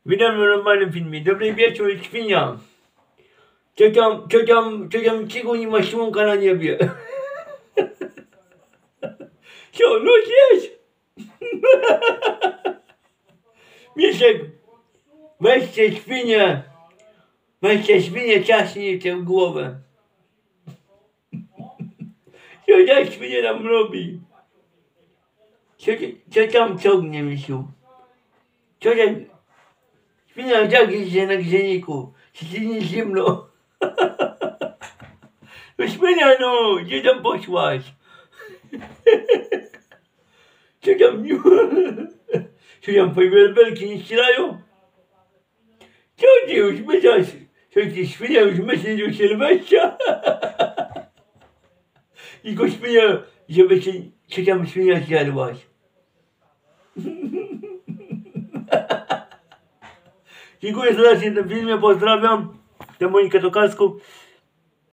Witam w normalnym filmie. Dobry wieczór, świnia. Co tam, czego nie ma słonka na niebie? Co, noc jest? Mieszek, weźcie świnię, ciasnij tę głowę. Co ta świnia tam robi? Co tam ciągnie, misiu? Co tak? Świnia jak idzie na grzejniku. Ci nie zimno. No świnia, no, gdzie tam poszłaś? Co tam fajerwerki nie strzelają? Co ty już myślisz? Co ty świnia już myśli do Sylwestra? Tylko świnia, żeby się, co tam świnia zjadłaś? Dziękuję serdecznie w tym filmie, pozdrawiam. To Monika Tokarską.